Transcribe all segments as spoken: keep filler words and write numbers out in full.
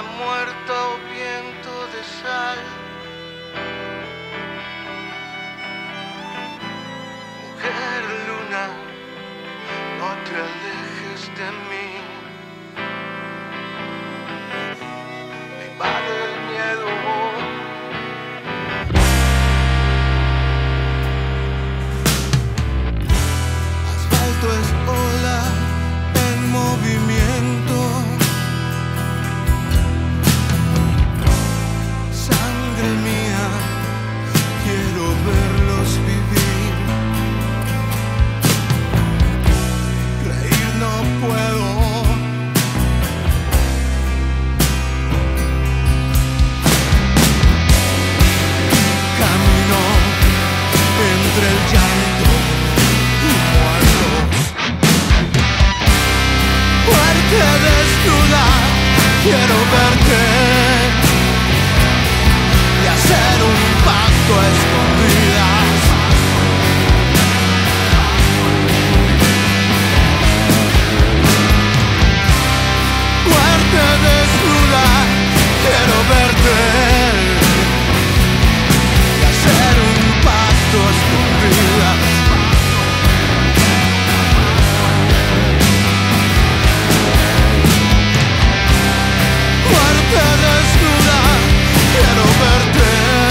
ha muerto viento de sal. Mujer luna, no te alejes de mí. Me invade el miedo. Asfalto es ola en movimiento. Sangre mía, quiero verlos vivir. Reír no puedo. Camino entre el llanto y muertos. Muerte desnuda, quiero verte y hacer un pacto a escondidas. Muerte desnuda, quiero verte y hacer un pacto a escondidas. Muerte desnuda, quiero verte.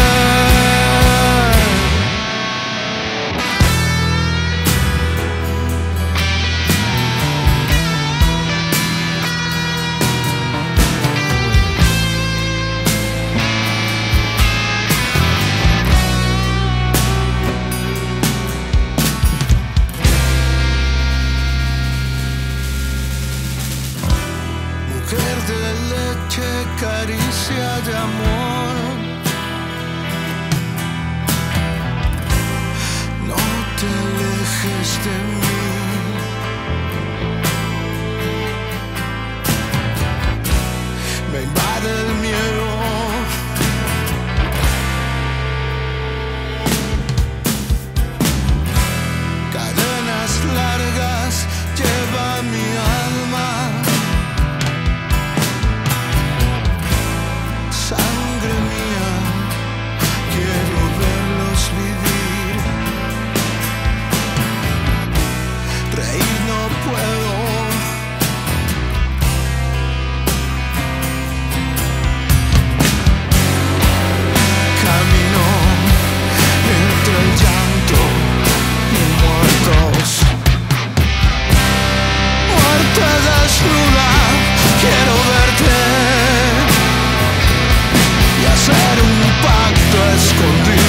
Mujer de leche, caricia de amor. No te alejes de mí. Me invade el miedo. Cadenas largas lleva mi alma. Sangre mía, quiero verlos vivir. Reír no puedo. Camino entre el llanto y muertos. Muerte desnuda, quiero verte y hacer un pacto escondido.